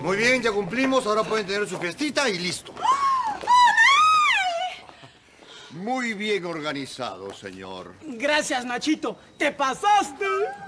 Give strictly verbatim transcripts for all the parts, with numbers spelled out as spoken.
Muy bien, ya cumplimos. Ahora pueden tener su fiestita y listo. Muy bien organizado, señor. Gracias, Nachito. ¡Te pasaste!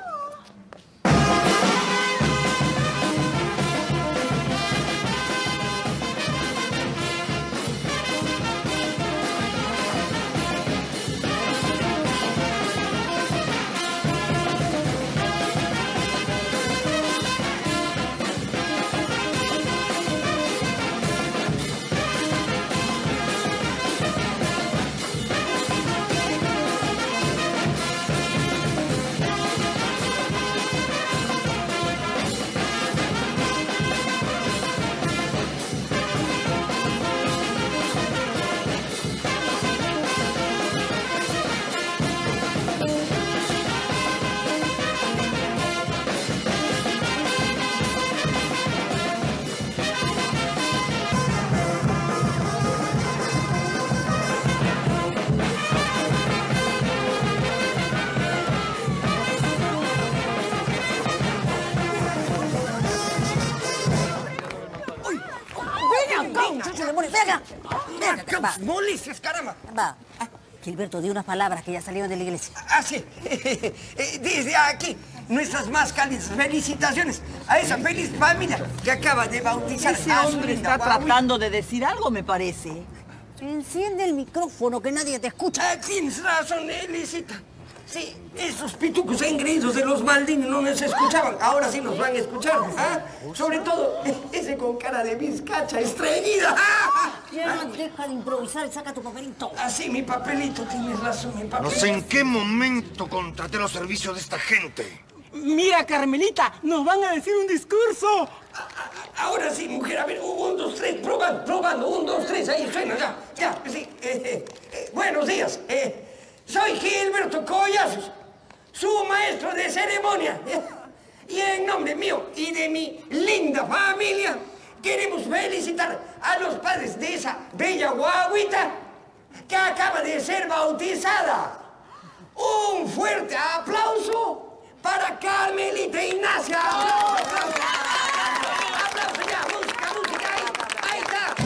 Venga, venga, ¿Qué va. molestias, caramba? Va. Ah, Gilberto, di unas palabras que ya salieron de la iglesia. Ah, sí. Desde aquí, nuestras más cálidas felicitaciones a esa feliz familia que acaba de bautizar Ese a su hombre linda está guagüita. tratando de decir algo, me parece. Enciende el micrófono, que nadie te escucha. Ah, tienes razón, Elisita. Sí, esos pitucos engreídos de los Maldini no nos escuchaban. Ahora sí nos van a escuchar. ¿Ah? Sobre todo ese con cara de bizcacha estreñida. Ya no deja de improvisar y saca tu papelito. Así, mi papelito, tienes razón, mi No papelito. sé en qué momento contraté los servicios de esta gente. Mira, Carmelita, nos van a decir un discurso. Ahora sí, mujer, a ver, un, dos, tres, probando, probando, un, dos, tres, ahí suena, ya, ya, sí. Eh, eh, eh, buenos días, eh, soy Gilberto Collazos, su maestro de ceremonia. Eh, y en nombre mío y de mi linda familia, queremos felicitar a los padres de esa bella guaguita que acaba de ser bautizada. Un fuerte aplauso para Carmelita Ignacia. ¡Aplauso! ¡Aplauso ya! ¡Música, música! ¡Ahí, ahí está!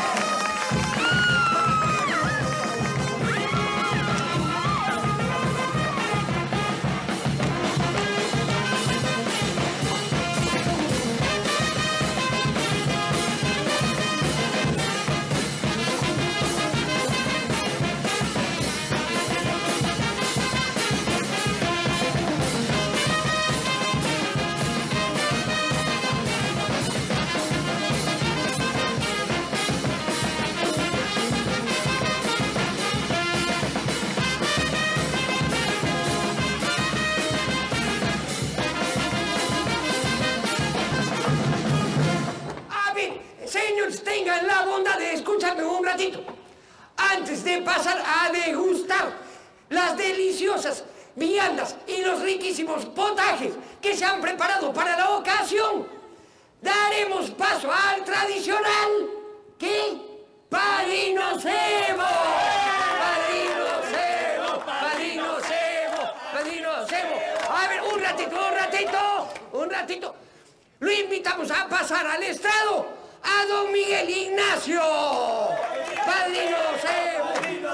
A ver, señores, tengan la bondad de escucharme un ratito. Antes de pasar a degustar las deliciosas viandas y los riquísimos potajes que se han preparado para la ocasión, daremos paso al tradicional, ¿qué? ¡Padrino Cebo! ¡Padrino Cebo! ¡Padrino Cebo! ¡Padrino Cebo! A ver, un ratito, un ratito, un ratito. Lo invitamos a pasar al estrado a don Miguel Ignacio. ¡Padrino Cebo!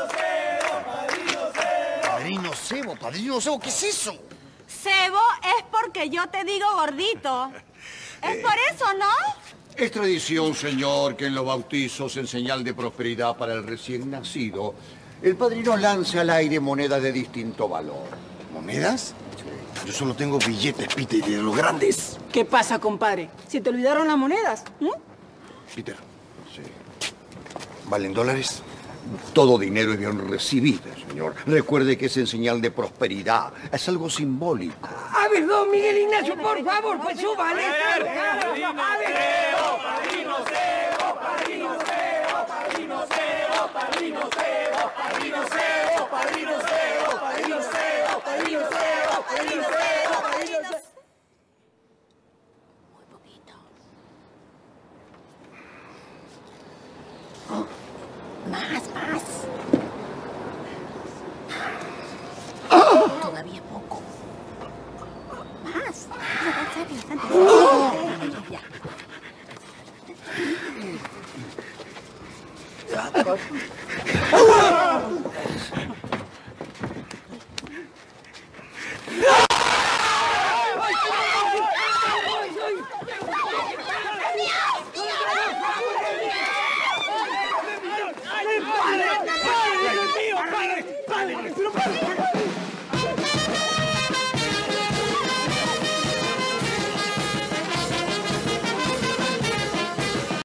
Padrino Cebo, Padrino Cebo, ¿qué es eso? Cebo es porque yo te digo gordito. Es por eso, ¿no? Es tradición, señor, que en los bautizos, en señal de prosperidad para el recién nacido, el padrino lance al aire monedas de distinto valor. ¿Monedas? Yo solo tengo billetes, Peter, de los grandes. ¿Qué pasa, compadre? ¿Se te olvidaron las monedas? ¿Mm? Peter, sí. ¿Valen dólares? Todo dinero es bien recibido, señor. Recuerde que es en señal de prosperidad. Es algo simbólico. A ver, don Miguel Ignacio, por favor, pues suba al estrado. A ver. Padrino Cebo, Padrino Cebo, Padrino Cebo, Padrino Cebo, Padrino Cebo, Padrino Cebo, Padrino Cebo, Padrino Cebo, Padrino Cebo, Padrino Cebo. Muy poquito. Más, más. Todavía poco. Más. Ya. chicos.